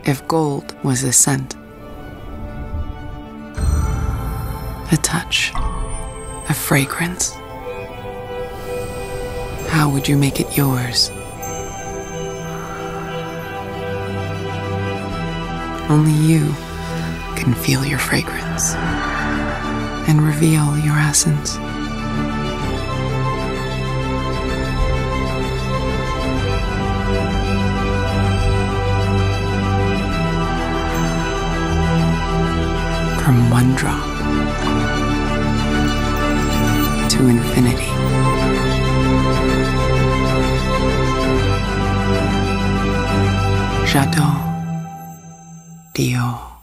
if gold was a scent? A touch, a fragrance. How would you make it yours? Only you can feel your fragrance and reveal your essence. From one drop to infinity. Jadot Dior.